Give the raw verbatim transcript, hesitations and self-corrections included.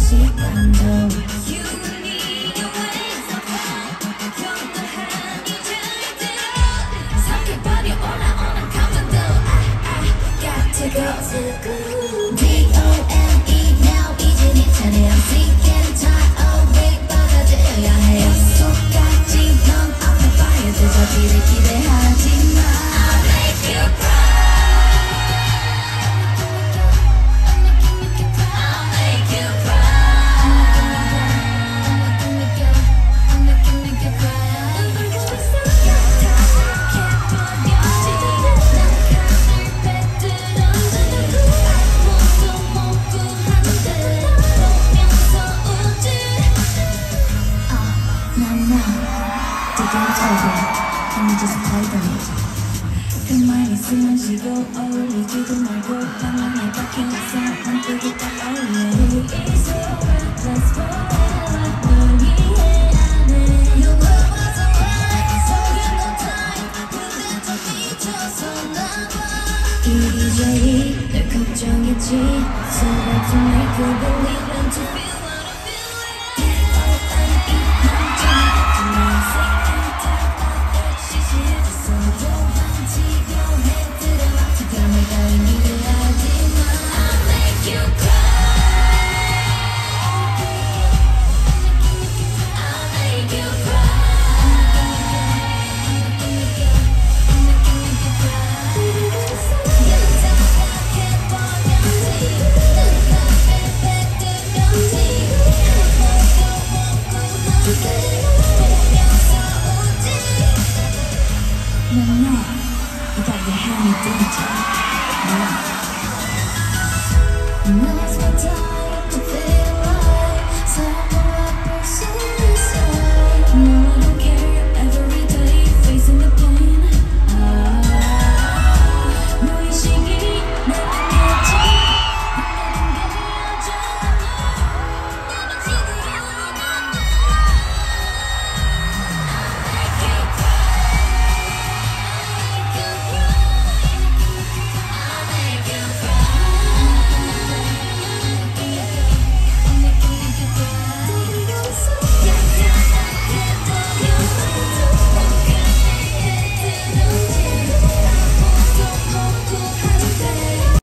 시간도 You and me always apart 경고하니 절대로 삼킬발이 올라오는 감정도 I, I got to go to go D O M E now 이제 네 차례야 Sick and tired of it 받아들여야 해 약속까지 넌 앞에 봐야 돼 저기를 기대하지 마 I'll make you cry just play them. 그만 있으면 쉬고 어울리지도 말고 방황에 박혀서 난 끄고 딱 어울려 Who is your reckless forever 널 위해 안 해 Your love was alright so you know time 근데 또 미쳤었나 봐 이리저리 널 걱정했지 So hard to make you believe and to feel what I feel with D O M E 남자는 같은 날 Sick and tired of it 시시해졌어 조만치